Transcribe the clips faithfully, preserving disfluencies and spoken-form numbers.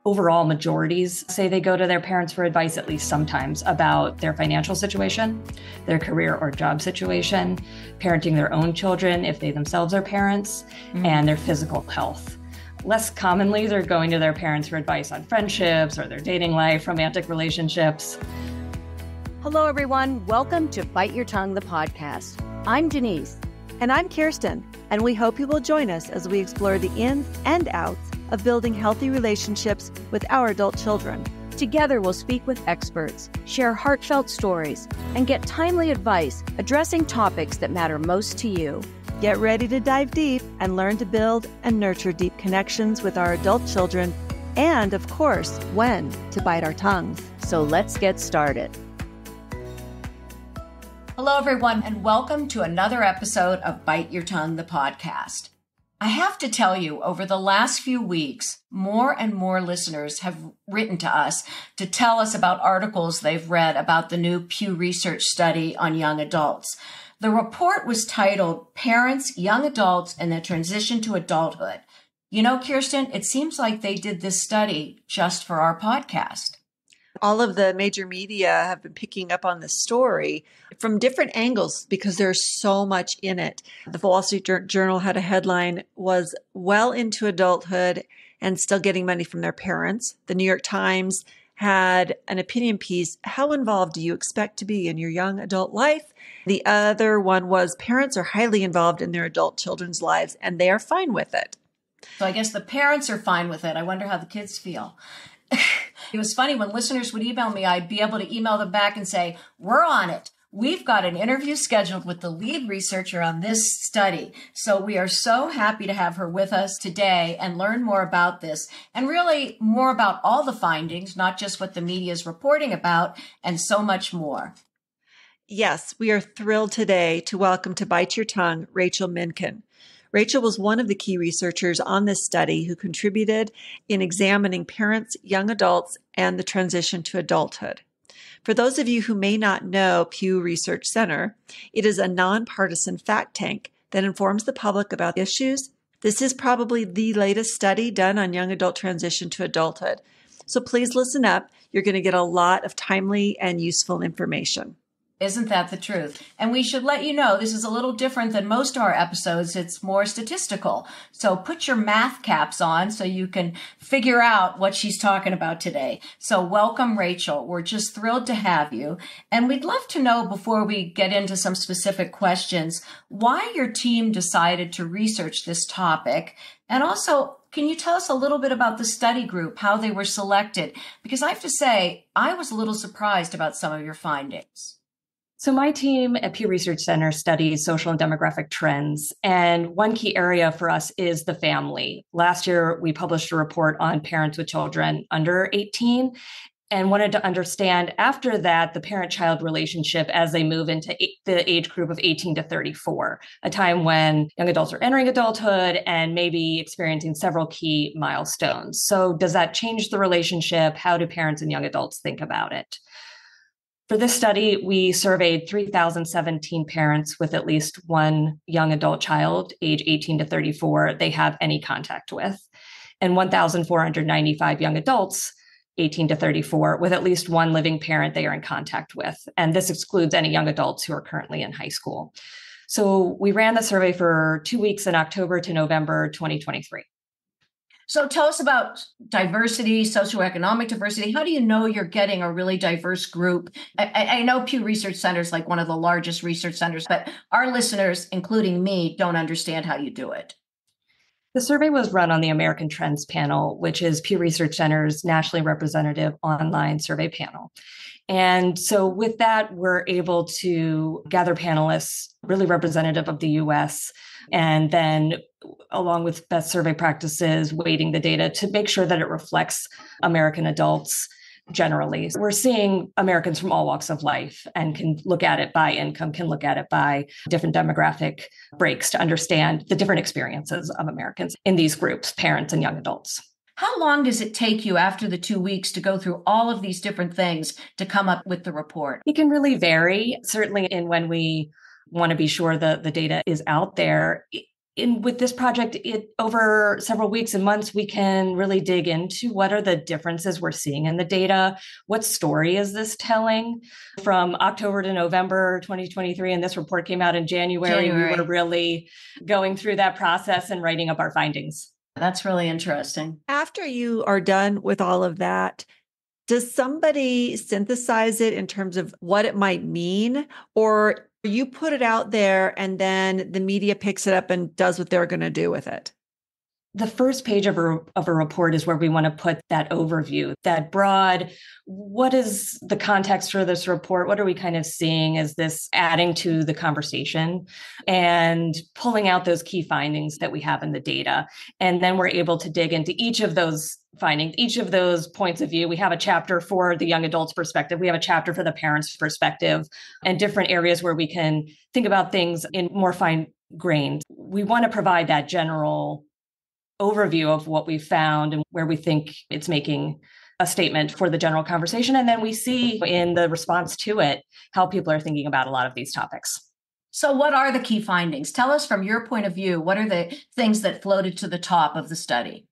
overall majorities say they go to their parents for advice at least sometimes about their financial situation, their career or job situation, parenting their own children if they themselves are parents, mm. and their physical health. Less commonly, they're going to their parents for advice on friendships or their dating life, romantic relationships. Hello, everyone. Welcome to Bite Your Tongue, the podcast. I'm Denise. And I'm Kirsten. And we hope you will join us as we explore the ins and outs of building healthy relationships with our adult children. Together, we'll speak with experts, share heartfelt stories, and get timely advice addressing topics that matter most to you. Get ready to dive deep and learn to build and nurture deep connections with our adult children, and of course, when to bite our tongues. So let's get started. Hello, everyone, and welcome to another episode of Bite Your Tongue, the podcast. I have to tell you, over the last few weeks, more and more listeners have written to us to tell us about articles they've read about the new Pew Research study on young adults. The report was titled Parents, Young Adults, and the Transition to Adulthood. You know, Kirsten, it seems like they did this study just for our podcast. All of the major media have been picking up on this story from different angles because there's so much in it. The Wall Street Journal had a headline, was well into adulthood and still getting money from their parents. The New York Times had an opinion piece, how involved do you expect to be in your young adult life? The other one was parents are highly involved in their adult children's lives and they are fine with it. So I guess the parents are fine with it. I wonder how the kids feel. It was funny when listeners would email me, I'd be able to email them back and say, we're on it. We've got an interview scheduled with the lead researcher on this study. So we are so happy to have her with us today and learn more about this and really more about all the findings, not just what the media is reporting about, and so much more. Yes, we are thrilled today to welcome to Bite Your Tongue, Rachel Minkin. Rachel was one of the key researchers on this study who contributed in examining parents, young adults, and the transition to adulthood. For those of you who may not know Pew Research Center, it is a nonpartisan fact tank that informs the public about issues. This is probably the latest study done on young adult transition to adulthood. So please listen up. You're going to get a lot of timely and useful information. Isn't that the truth? And we should let you know this is a little different than most of our episodes. It's more statistical. So put your math caps on so you can figure out what she's talking about today. So welcome, Rachel. We're just thrilled to have you. And we'd love to know, before we get into some specific questions, why your team decided to research this topic. And also, can you tell us a little bit about the study group, how they were selected? Because I have to say, I was a little surprised about some of your findings. So my team at Pew Research Center studies social and demographic trends, and one key area for us is the family. Last year, we published a report on parents with children under eighteen and wanted to understand after that the parent-child relationship as they move into the age group of eighteen to thirty-four, a time when young adults are entering adulthood and maybe experiencing several key milestones. So does that change the relationship? How do parents and young adults think about it? For this study, we surveyed three thousand seventeen parents with at least one young adult child, age eighteen to thirty-four, they have any contact with, and one thousand four hundred ninety-five young adults, eighteen to thirty-four, with at least one living parent they are in contact with. And this excludes any young adults who are currently in high school. So we ran the survey for two weeks in October to November twenty twenty-three. So tell us about diversity, socioeconomic diversity. How do you know you're getting a really diverse group? I, I know Pew Research Center is like one of the largest research centers, but our listeners, including me, don't understand how you do it. The survey was run on the American Trends panel, which is Pew Research Center's nationally representative online survey panel. And so with that, we're able to gather panelists really representative of the U S, and then along with best survey practices, weighting the data to make sure that it reflects American adults generally. We're seeing Americans from all walks of life and can look at it by income, can look at it by different demographic breaks to understand the different experiences of Americans in these groups, parents and young adults. How long does it take you after the two weeks to go through all of these different things to come up with the report? It can really vary, certainly in when we want to be sure that the data is out there. in with this project, it over several weeks and months, we can really dig into what are the differences we're seeing in the data. What story is this telling? From October to November twenty twenty-three, and this report came out in January, January. we were really going through that process and writing up our findings. That's really interesting. After you are done with all of that, does somebody synthesize it in terms of what it might mean, or you put it out there and then the media picks it up and does what they're going to do with it? The first page of a, of a report is where we want to put that overview, that broad, what is the context for this report? What are we kind of seeing? Is this adding to the conversation and pulling out those key findings that we have in the data? And then we're able to dig into each of those findings, each of those points of view. We have a chapter for the young adult's perspective. We have a chapter for the parent's perspective, and different areas where we can think about things in more fine grained. We want to provide that general overview of what we found and where we think it's making a statement for the general conversation. And then we see in the response to it how people are thinking about a lot of these topics. So what are the key findings? Tell us from your point of view, what are the things that floated to the top of the study?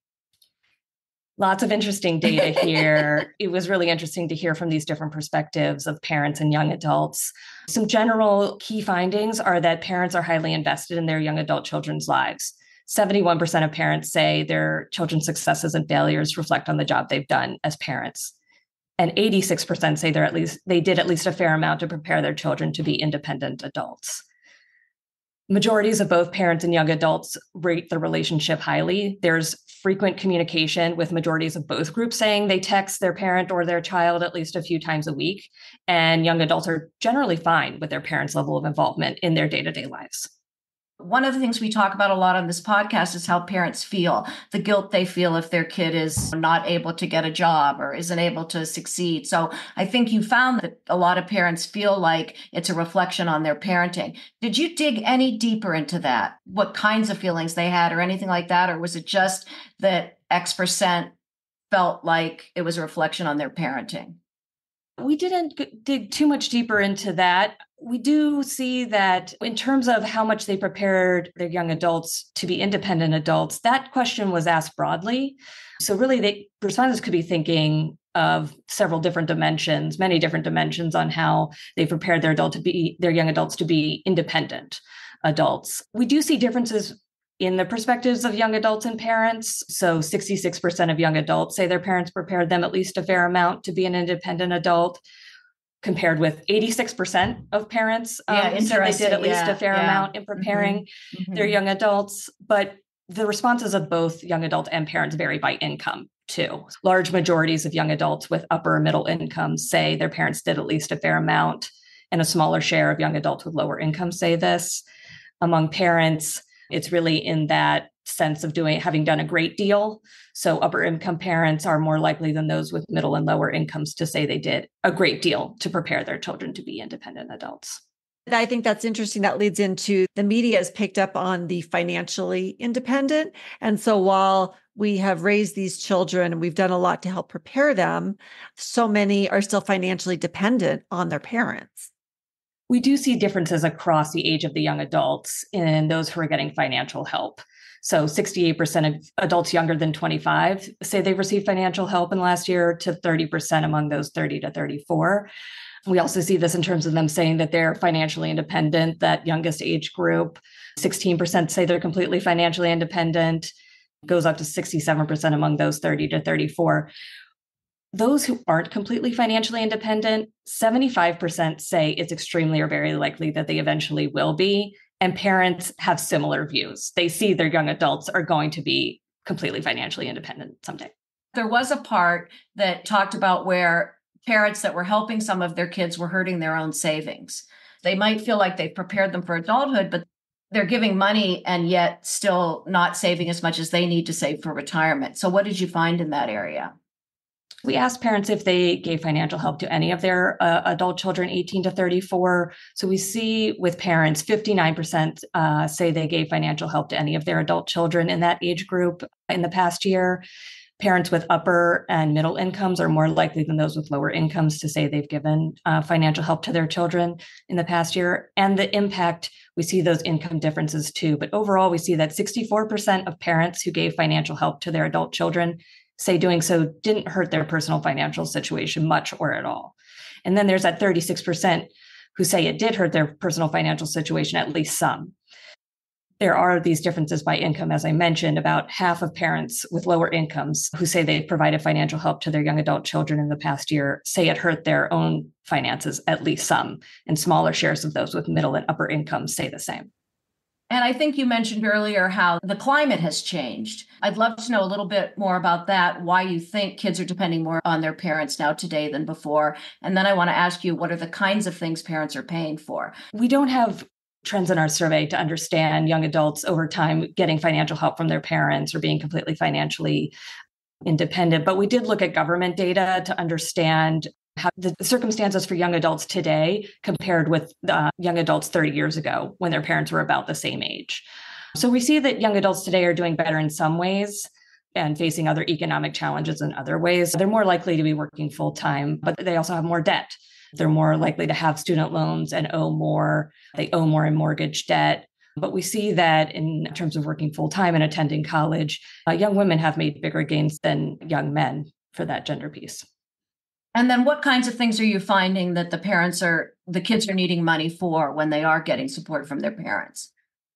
Lots of interesting data here. It was really interesting to hear from these different perspectives of parents and young adults. Some general key findings are that parents are highly invested in their young adult children's lives. seventy-one percent of parents say their children's successes and failures reflect on the job they've done as parents. And eighty-six percent say they're at least they did at least a fair amount to prepare their children to be independent adults. Majorities of both parents and young adults rate the relationship highly. There's frequent communication, with majorities of both groups saying they text their parent or their child at least a few times a week. And young adults are generally fine with their parents' level of involvement in their day-to-day lives. One of the things we talk about a lot on this podcast is how parents feel, the guilt they feel if their kid is not able to get a job or isn't able to succeed. So I think you found that a lot of parents feel like it's a reflection on their parenting. Did you dig any deeper into that? What kinds of feelings they had or anything like that? Or was it just that X percent felt like it was a reflection on their parenting? We didn't dig too much deeper into that. We do see that in terms of how much they prepared their young adults to be independent adults, that question was asked broadly. So really, the respondents could be thinking of several different dimensions, many different dimensions on how they prepared their adult to be their young adults to be independent adults. We do see differences in the perspectives of young adults and parents. So sixty-six percent of young adults say their parents prepared them at least a fair amount to be an independent adult, compared with eighty-six percent of parents um, yeah, said they did at least yeah, a fair yeah. amount in preparing mm-hmm. their young adults. But the responses of both young adults and parents vary by income too. Large majorities of young adults with upper and middle incomes say their parents did at least a fair amount, and a smaller share of young adults with lower incomes say this. Among parents, it's really in that sense of doing having done a great deal. So upper income parents are more likely than those with middle and lower incomes to say they did a great deal to prepare their children to be independent adults. I think that's interesting. That leads into the media has picked up on the financially independent. And so while we have raised these children and we've done a lot to help prepare them, so many are still financially dependent on their parents. We do see differences across the age of the young adults in those who are getting financial help. So sixty-eight percent of adults younger than twenty-five say they received financial help in the last year, to thirty percent among those thirty to thirty-four. We also see this in terms of them saying that they're financially independent. That youngest age group, sixteen percent say they're completely financially independent, goes up to sixty-seven percent among those thirty to thirty-four. Those who aren't completely financially independent, seventy-five percent say it's extremely or very likely that they eventually will be. And parents have similar views. They see their young adults are going to be completely financially independent someday. There was a part that talked about where parents that were helping some of their kids were hurting their own savings. They might feel like they've prepared them for adulthood, but they're giving money and yet still not saving as much as they need to save for retirement. So what did you find in that area? We asked parents if they gave financial help to any of their uh, adult children, eighteen to thirty-four. So we see with parents, fifty-nine percent uh, say they gave financial help to any of their adult children in that age group in the past year. Parents with upper and middle incomes are more likely than those with lower incomes to say they've given uh, financial help to their children in the past year. And the impact, we see those income differences too. But overall, we see that sixty-four percent of parents who gave financial help to their adult children say doing so didn't hurt their personal financial situation much or at all. And then there's that thirty-six percent who say it did hurt their personal financial situation at least some. There are these differences by income, as I mentioned. About half of parents with lower incomes who say they've provided financial help to their young adult children in the past year say it hurt their own finances at least some, and smaller shares of those with middle and upper incomes say the same. And I think you mentioned earlier how the climate has changed. I'd love to know a little bit more about that, why you think kids are depending more on their parents now today than before. And then I want to ask you, what are the kinds of things parents are paying for? We don't have trends in our survey to understand young adults over time getting financial help from their parents or being completely financially independent. But we did look at government data to understand how the circumstances for young adults today compared with uh, young adults thirty years ago when their parents were about the same age. So we see that young adults today are doing better in some ways and facing other economic challenges in other ways. They're more likely to be working full time, but they also have more debt. They're more likely to have student loans and owe more. They owe more in mortgage debt. But we see that in terms of working full time and attending college, uh, young women have made bigger gains than young men for that gender piece. And then what kinds of things are you finding that the parents are, the kids are needing money for when they are getting support from their parents?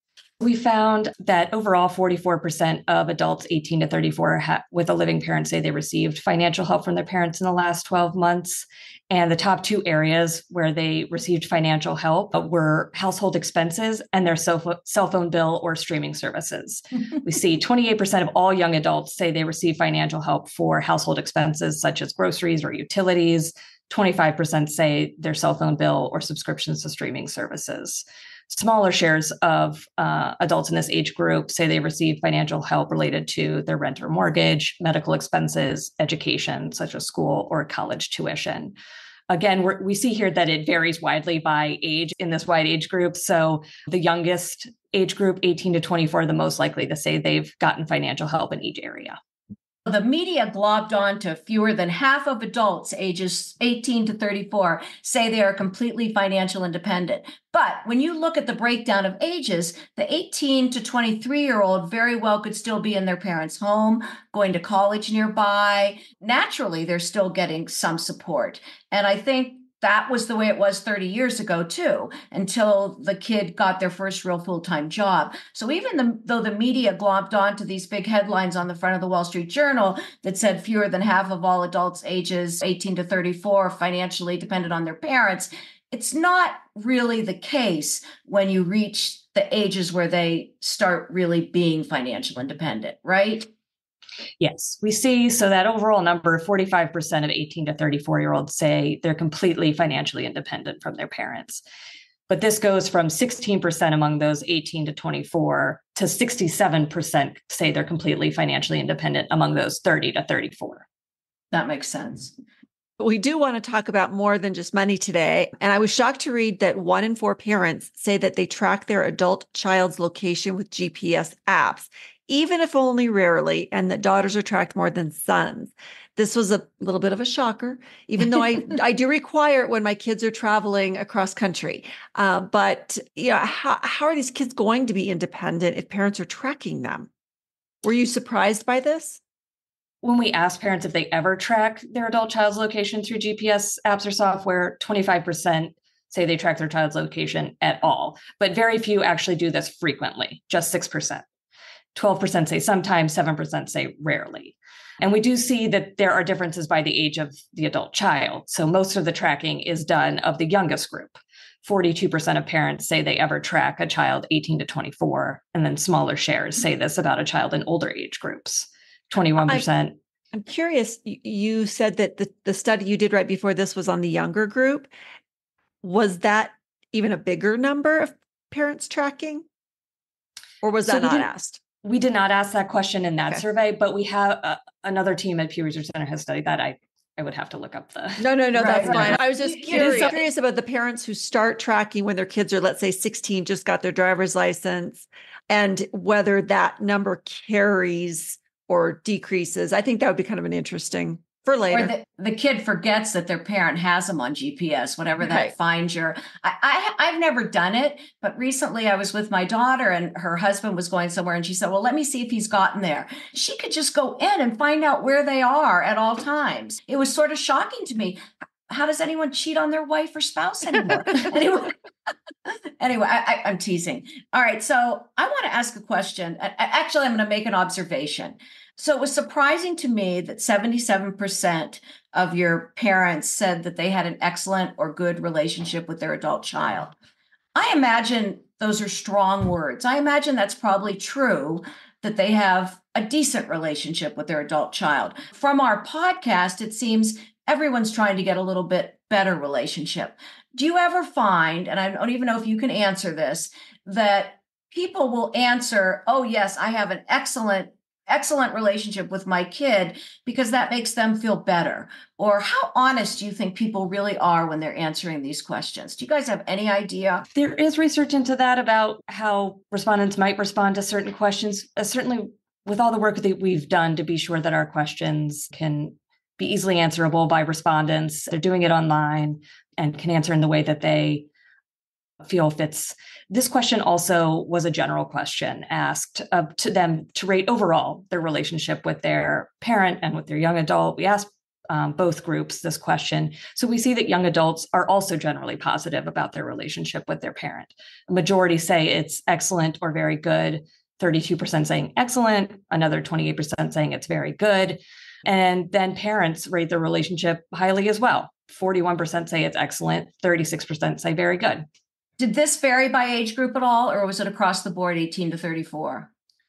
We found that overall, forty-four percent of adults eighteen to thirty-four ha- with a living parent say they received financial help from their parents in the last twelve months. And the top two areas where they received financial help were household expenses and their cell phone bill or streaming services. We see twenty-eight percent of all young adults say they receive financial help for household expenses such as groceries or utilities. twenty-five percent say their cell phone bill or subscriptions to streaming services. Smaller shares of uh, adults in this age group say they receive financial help related to their rent or mortgage, medical expenses, education, such as school or college tuition. Again, we're, we see here that it varies widely by age in this wide age group. So the youngest age group, eighteen to twenty-four, the most likely to say they've gotten financial help in each area. The media globbed on to fewer than half of adults ages eighteen to thirty-four say they are completely financial independent. But when you look at the breakdown of ages, the eighteen to twenty-three year old very well could still be in their parents' home, going to college nearby. Naturally, they're still getting some support. And I think that was the way it was thirty years ago, too, until the kid got their first real full-time job. So even the, though the media globbed onto these big headlines on the front of the Wall Street Journal that said fewer than half of all adults ages eighteen to thirty-four are financially dependent on their parents, it's not really the case when you reach the ages where they start really being financially independent, right? Yes, we see. So that overall number, forty-five percent of eighteen to thirty-four year olds say they're completely financially independent from their parents. But this goes from sixteen percent among those eighteen to twenty-four to sixty-seven percent say they're completely financially independent among those thirty to thirty-four. That makes sense. But we do want to talk about more than just money today. And I was shocked to read that one in four parents say that they track their adult child's location with G P S apps, even if only rarely, and that daughters are tracked more than sons. This was a little bit of a shocker, even though I, I do require it when my kids are traveling across country. Uh, but you know, how, how are these kids going to be independent if parents are tracking them? Were you surprised by this? When we ask parents if they ever track their adult child's location through G P S apps or software, twenty-five percent say they track their child's location at all, but very few actually do this frequently, just six percent. twelve percent say sometimes, seven percent say rarely. And we do see that there are differences by the age of the adult child. So most of the tracking is done of the youngest group. forty-two percent of parents say they ever track a child eighteen to twenty-four, and then smaller shares say this about a child in older age groups. twenty-one percent. I'm, I'm curious, you said that the, the study you did right before this was on the younger group. Was that even a bigger number of parents tracking? Or was that so not asked? We did not ask that question in that Okay. survey, but we have uh, another team at Pew Research Center has studied that. I, I would have to look up the... No, no, no, right, that's right. fine. I was just curious, curious about the parents who start tracking when their kids are, let's say, sixteen, just got their driver's license, and whether that number carries or decreases. I think that would be kind of an interesting for later. Or the, the kid forgets that their parent has them on G P S, whatever that Right. finds your, I, I, I've never done it, but recently I was with my daughter and her husband was going somewhere and she said, well, let me see if he's gotten there. She could just go in and find out where they are at all times. It was sort of shocking to me. How does anyone cheat on their wife or spouse anymore? anyway, anyway I, I, I'm teasing. All right. So I want to ask a question. I, actually, I'm going to make an observation. So it was surprising to me that seventy-seven percent of your parents said that they had an excellent or good relationship with their adult child. I imagine those are strong words. I imagine that's probably true, that they have a decent relationship with their adult child. From our podcast, it seems everyone's trying to get a little bit better relationship. Do you ever find, and I don't even know if you can answer this, that people will answer, oh, yes, I have an excellent excellent relationship with my kid because that makes them feel better? Or how honest do you think people really are when they're answering these questions? Do you guys have any idea? There is research into that about how respondents might respond to certain questions. Uh, certainly with all the work that we've done to be sure that our questions can be easily answerable by respondents, they're doing it online and can answer in the way that they feel fits. This question also was a general question asked uh, to them to rate overall their relationship with their parent and with their young adult. We asked um, both groups this question. So we see that young adults are also generally positive about their relationship with their parent. A majority say it's excellent or very good, thirty-two percent saying excellent, another twenty-eight percent saying it's very good. And then parents rate their relationship highly as well. forty-one percent say it's excellent, thirty-six percent say very good. Did this vary by age group at all, or was it across the board, eighteen to thirty-four?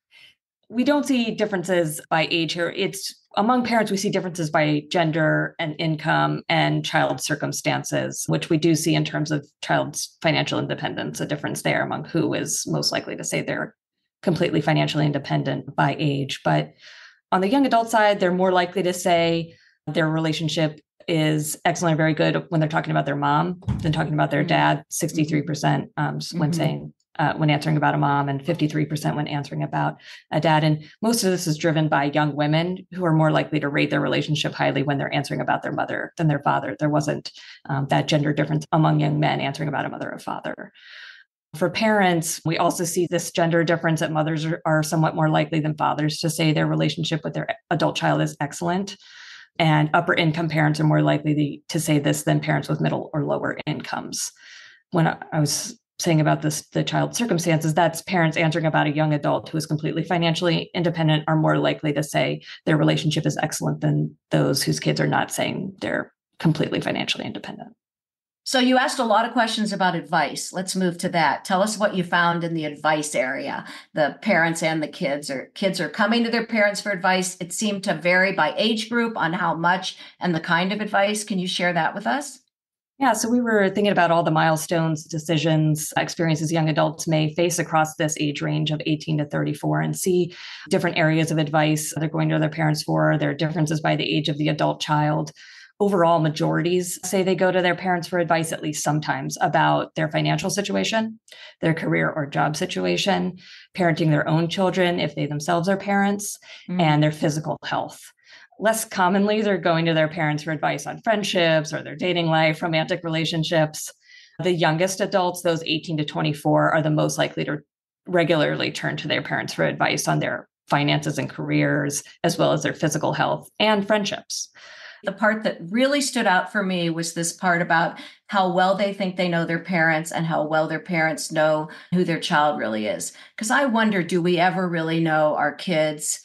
We don't see differences by age here. It's among parents, we see differences by gender and income and child circumstances, which we do see in terms of child's financial independence, a difference there among who is most likely to say they're completely financially independent by age. But on the young adult side, they're more likely to say their relationship is excellent, very good when they're talking about their mom than talking about their dad. sixty-three percent um, when Mm-hmm. saying uh, when answering about a mom, and fifty-three percent when answering about a dad. And most of this is driven by young women who are more likely to rate their relationship highly when they're answering about their mother than their father. There wasn't um, that gender difference among young men answering about a mother or father. For parents, we also see this gender difference that mothers are, are somewhat more likely than fathers to say their relationship with their adult child is excellent. And upper income parents are more likely to, to say this than parents with middle or lower incomes. When I, I was saying about this, the child circumstances, that's parents answering about a young adult who is completely financially independent are more likely to say their relationship is excellent than those whose kids are not saying they're completely financially independent. So you asked a lot of questions about advice. Let's move to that. Tell us what you found in the advice area. The parents and the kids, or kids are coming to their parents for advice. It seemed to vary by age group on how much and the kind of advice. Can you share that with us? Yeah, so we were thinking about all the milestones, decisions, experiences young adults may face across this age range of eighteen to thirty-four and see different areas of advice they're going to their parents for. There are differences by the age of the adult child. Overall, majorities say they go to their parents for advice at least sometimes about their financial situation, their career or job situation, parenting their own children if they themselves are parents, mm. and their physical health. Less commonly, they're going to their parents for advice on friendships or their dating life, romantic relationships. The youngest adults, those eighteen to twenty-four, are the most likely to regularly turn to their parents for advice on their finances and careers, as well as their physical health and friendships. The part that really stood out for me was this part about how well they think they know their parents and how well their parents know who their child really is. Because I wonder, do we ever really know our kids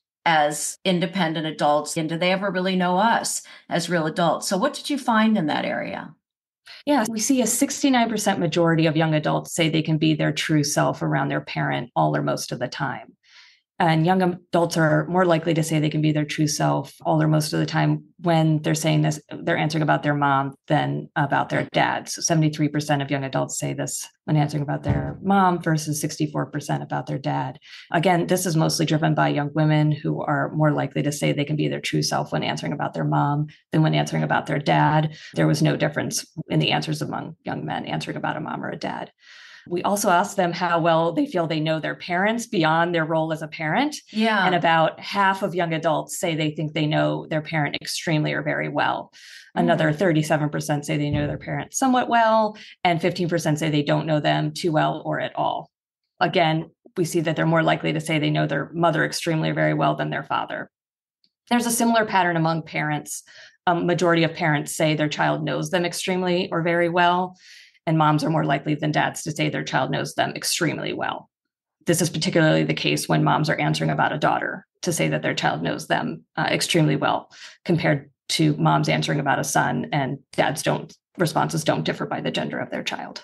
as independent adults? And do they ever really know us as real adults? So what did you find in that area? Yeah, we see a sixty-nine percent majority of young adults say they can be their true self around their parent all or most of the time. And young adults are more likely to say they can be their true self all or most of the time when they're saying this, they're answering about their mom than about their dad. So seventy-three percent of young adults say this when answering about their mom versus sixty-four percent about their dad. Again, this is mostly driven by young women who are more likely to say they can be their true self when answering about their mom than when answering about their dad. There was no difference in the answers among young men answering about a mom or a dad. We also asked them how well they feel they know their parents beyond their role as a parent. Yeah. And about half of young adults say they think they know their parent extremely or very well. Another Mm. thirty-seven percent say they know their parent somewhat well, and fifteen percent say they don't know them too well or at all. Again, we see that they're more likely to say they know their mother extremely or very well than their father. There's a similar pattern among parents. A majority of parents say their child knows them extremely or very well, and moms are more likely than dads to say their child knows them extremely well. This is particularly the case when moms are answering about a daughter to say that their child knows them uh, extremely well, compared to moms answering about a son, and dads don't, responses don't differ by the gender of their child.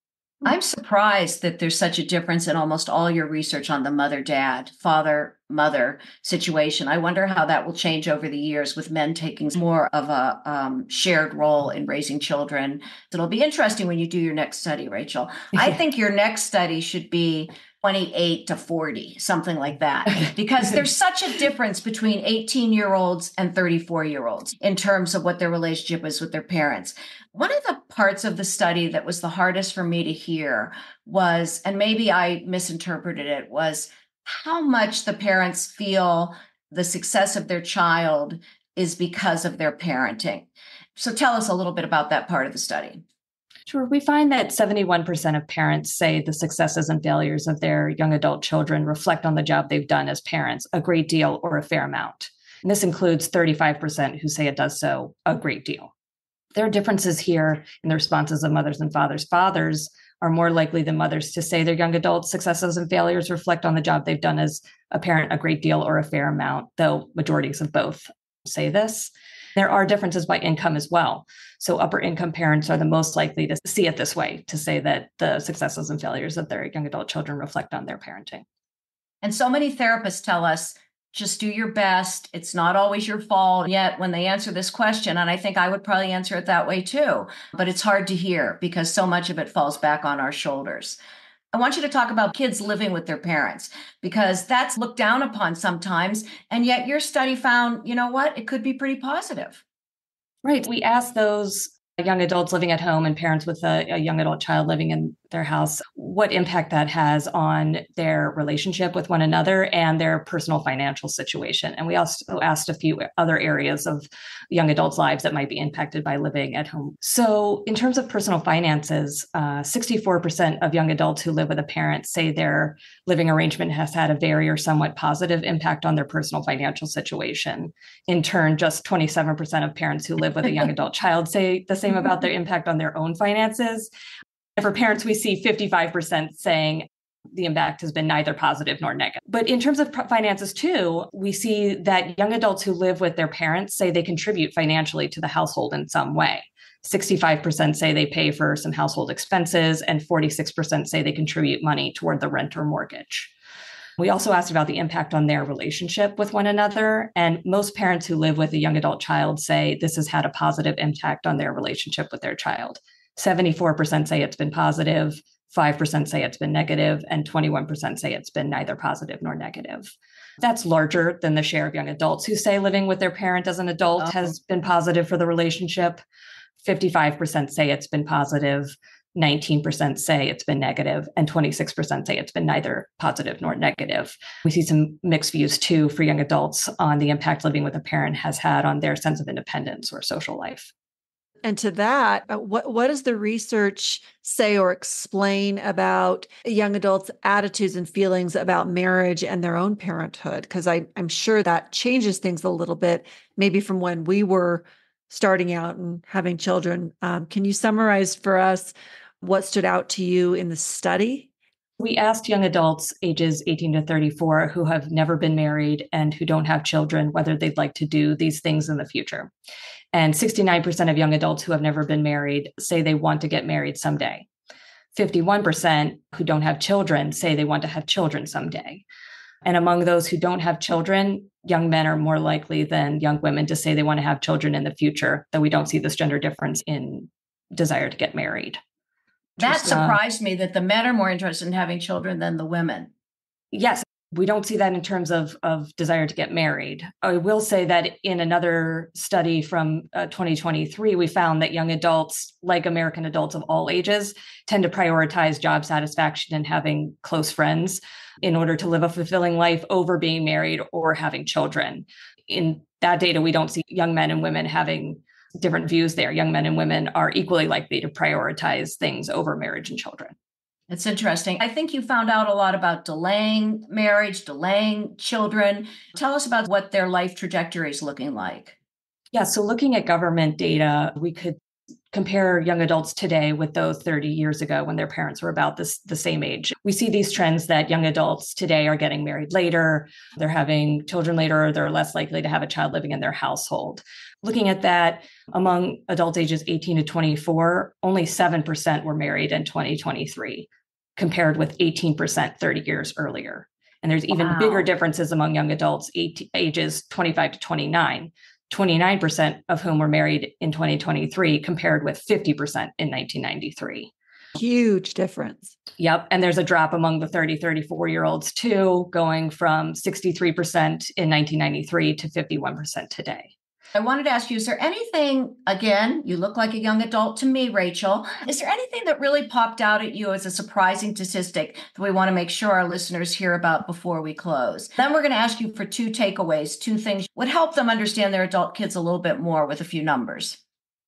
I'm surprised that there's such a difference in almost all your research on the mother-dad, father-mother situation. I wonder how that will change over the years with men taking more of a um, shared role in raising children. It'll be interesting when you do your next study, Rachel. I think your next study should be twenty-eight to forty, something like that, because there's such a difference between eighteen-year-olds and thirty-four-year-olds in terms of what their relationship is with their parents. One of the parts of the study that was the hardest for me to hear was, and maybe I misinterpreted it, was how much the parents feel the success of their child is because of their parenting. So tell us a little bit about that part of the study. Sure. We find that seventy-one percent of parents say the successes and failures of their young adult children reflect on the job they've done as parents a great deal or a fair amount. And this includes thirty-five percent who say it does so a great deal. There are differences here in the responses of mothers and fathers. Fathers are more likely than mothers to say their young adult successes and failures reflect on the job they've done as a parent a great deal or a fair amount, though majorities of both say this. There are differences by income as well. So upper income parents are the most likely to see it this way, to say that the successes and failures of their young adult children reflect on their parenting. And so many therapists tell us, just do your best. It's not always your fault. Yet when they answer this question, and I think I would probably answer it that way too, but it's hard to hear because so much of it falls back on our shoulders. I want you to talk about kids living with their parents, because that's looked down upon sometimes. And yet your study found, you know what, it could be pretty positive. Right. We asked those young adults living at home and parents with a, a young adult child living in their house what impact that has on their relationship with one another and their personal financial situation. And we also asked a few other areas of young adults' lives that might be impacted by living at home. So in terms of personal finances, uh, sixty-four percent of young adults who live with a parent say their living arrangement has had a very or somewhat positive impact on their personal financial situation. In turn, just twenty-seven percent of parents who live with a young adult child say the same about their impact on their own finances. And for parents, we see fifty-five percent saying the impact has been neither positive nor negative. But in terms of finances too, we see that young adults who live with their parents say they contribute financially to the household in some way. sixty-five percent say they pay for some household expenses, and forty-six percent say they contribute money toward the rent or mortgage. We also asked about the impact on their relationship with one another. And most parents who live with a young adult child say this has had a positive impact on their relationship with their child. seventy-four percent say it's been positive, five percent say it's been negative, and twenty-one percent say it's been neither positive nor negative. That's larger than the share of young adults who say living with their parent as an adult oh. has been positive for the relationship. fifty-five percent say it's been positive, nineteen percent say it's been negative, and twenty-six percent say it's been neither positive nor negative. We see some mixed views too for young adults on the impact living with a parent has had on their sense of independence or social life. And to that, what, what does the research say or explain about young adults' attitudes and feelings about marriage and their own parenthood? Because I'm sure that changes things a little bit, maybe from when we were starting out and having children. Um, can you summarize for us what stood out to you in the study? We asked young adults ages eighteen to thirty-four who have never been married and who don't have children whether they'd like to do these things in the future. And sixty-nine percent of young adults who have never been married say they want to get married someday. fifty-one percent who don't have children say they want to have children someday. And among those who don't have children, young men are more likely than young women to say they want to have children in the future, though we don't see this gender difference in desire to get married. That surprised uh, me that the men are more interested in having children than the women. Yes. We don't see that in terms of, of desire to get married. I will say that in another study from uh, twenty twenty-three, we found that young adults, like American adults of all ages, tend to prioritize job satisfaction and having close friends in order to live a fulfilling life over being married or having children. In that data, we don't see young men and women having different views there. Young men and women are equally likely to prioritize things over marriage and children. It's interesting. I think you found out a lot about delaying marriage, delaying children. Tell us about what their life trajectory is looking like. Yeah, so looking at government data, we could compare young adults today with those thirty years ago when their parents were about this, the same age. We see these trends that young adults today are getting married later, they're having children later, they're less likely to have a child living in their household. Looking at that, among adults ages eighteen to twenty-four, only seven percent were married in twenty twenty-three, compared with eighteen percent thirty years earlier. And there's even Wow. bigger differences among young adults eighteen, ages twenty-five to twenty-nine, twenty-nine percent of whom were married in twenty twenty-three, compared with fifty percent in nineteen ninety-three. Huge difference. Yep. And there's a drop among the thirty, thirty-four year olds too, going from sixty-three percent in nineteen ninety-three to fifty-one percent today. I wanted to ask you, is there anything, again, you look like a young adult to me, Rachel. Is there anything that really popped out at you as a surprising statistic that we want to make sure our listeners hear about before we close? Then we're going to ask you for two takeaways, two things would help them understand their adult kids a little bit more with a few numbers.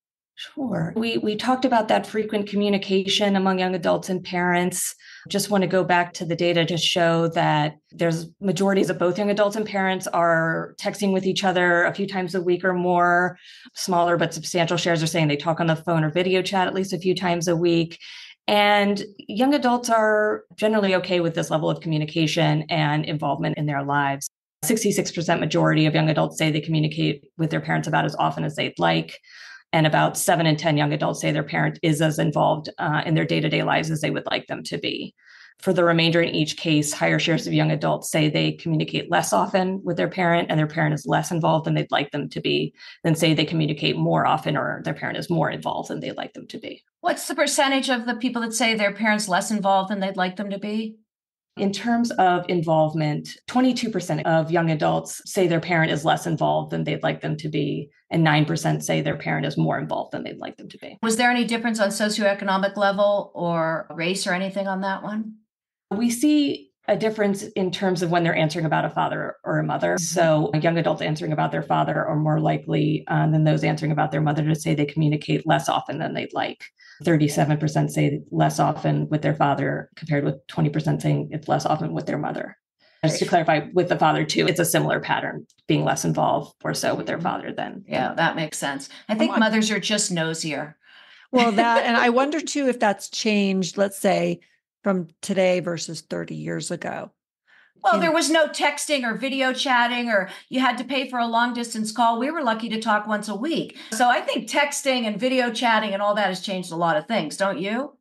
Sure. We we talked about that frequent communication among young adults and parents. Just want to go back to the data to show that there's majorities of both young adults and parents are texting with each other a few times a week or more. Smaller but substantial shares are saying they talk on the phone or video chat at least a few times a week. And young adults are generally okay with this level of communication and involvement in their lives. sixty-six percent majority of young adults say they communicate with their parents about as often as they'd like. And about seven in ten young adults say their parent is as involved uh, in their day-to-day lives as they would like them to be. For the remainder in each case, higher shares of young adults say they communicate less often with their parent and their parent is less involved than they'd like them to be, than say they communicate more often or their parent is more involved than they'd like them to be. What's the percentage of the people that say their parents less involved than they'd like them to be? In terms of involvement, twenty-two percent of young adults say their parent is less involved than they'd like them to be, and nine percent say their parent is more involved than they'd like them to be. Was there any difference on socioeconomic level or race or anything on that one? We see a difference in terms of when they're answering about a father or a mother. So young adults answering about their father are more likely uh, than those answering about their mother to say they communicate less often than they'd like. thirty-seven percent say less often with their father, compared with twenty percent saying it's less often with their mother. Just to clarify, with the father too, it's a similar pattern, being less involved or so with their father than. Yeah, that makes sense. I think mothers are just nosier. Well, that, and I wonder too if that's changed, let's say, from today versus thirty years ago. Well, there was no texting or video chatting, or you had to pay for a long distance call. We were lucky to talk once a week. So I think texting and video chatting and all that has changed a lot of things, don't you?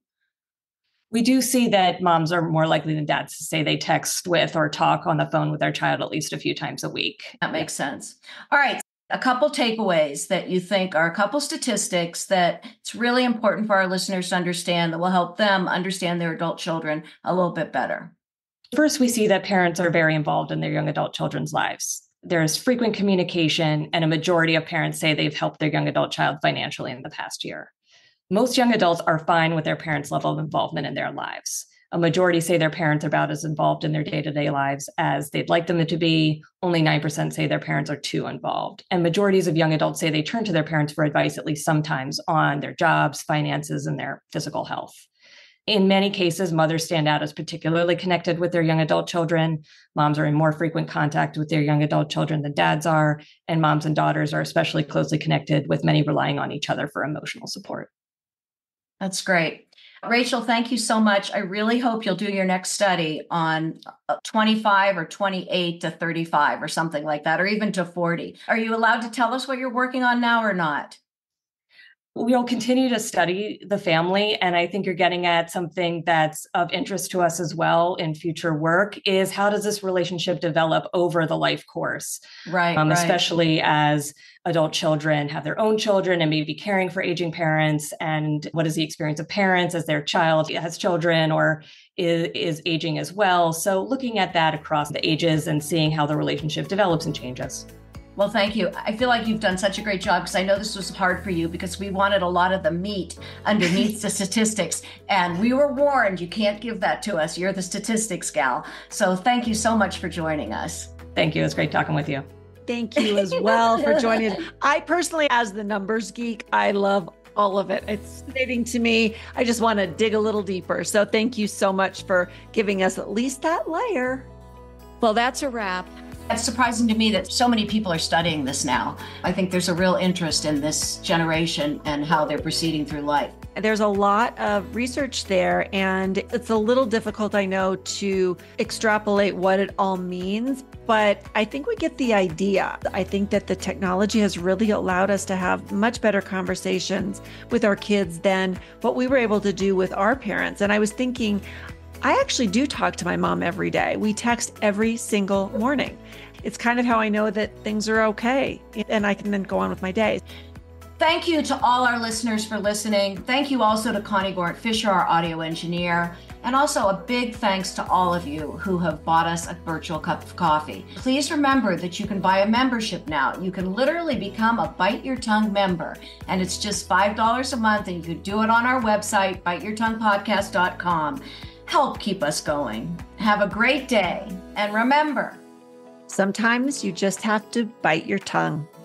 We do see that moms are more likely than dads to say they text with or talk on the phone with their child at least a few times a week. That makes sense. All right. A couple takeaways that you think are a couple statistics that it's really important for our listeners to understand that will help them understand their adult children a little bit better. First, we see that parents are very involved in their young adult children's lives. There's frequent communication, and a majority of parents say they've helped their young adult child financially in the past year. Most young adults are fine with their parents' level of involvement in their lives. A majority say their parents are about as involved in their day-to-day lives as they'd like them to be. Only nine percent say their parents are too involved. And majorities of young adults say they turn to their parents for advice at least sometimes on their jobs, finances, and their physical health. In many cases, mothers stand out as particularly connected with their young adult children. Moms are in more frequent contact with their young adult children than dads are, and moms and daughters are especially closely connected, with many relying on each other for emotional support. That's great. Rachel, thank you so much. I really hope you'll do your next study on twenty-five or twenty-eight to thirty-five or something like that, or even to forty. Are you allowed to tell us what you're working on now or not? We'll continue to study the family, and I think you're getting at something that's of interest to us as well in future work, is how does this relationship develop over the life course? Right, um, right. Especially as adult children have their own children and maybe caring for aging parents, and what is the experience of parents as their child has children, or is, is aging as well. So looking at that across the ages and seeing how the relationship develops and changes. Well, thank you. I feel like you've done such a great job because I know this was hard for you because we wanted a lot of the meat underneath the statistics. And we were warned, you can't give that to us. You're the statistics gal. So thank you so much for joining us. Thank you. It was great talking with you. Thank you as well for joining us. I personally, as the numbers geek, I love all of it. It's fascinating to me. I just want to dig a little deeper. So thank you so much for giving us at least that layer. Well, that's a wrap. It's surprising to me that so many people are studying this now. I think there's a real interest in this generation and how they're proceeding through life. There's a lot of research there, and it's a little difficult, I know, to extrapolate what it all means, but I think we get the idea. I think that the technology has really allowed us to have much better conversations with our kids than what we were able to do with our parents. And I was thinking, I actually do talk to my mom every day. We text every single morning. It's kind of how I know that things are okay, and I can then go on with my day. Thank you to all our listeners for listening. Thank you also to Connie Gort Fisher, our audio engineer. And also a big thanks to all of you who have bought us a virtual cup of coffee. Please remember that you can buy a membership now. You can literally become a Bite Your Tongue member. And it's just five dollars a month, and you can do it on our website, bite your tongue podcast dot com. Help keep us going. Have a great day. And remember, sometimes you just have to bite your tongue.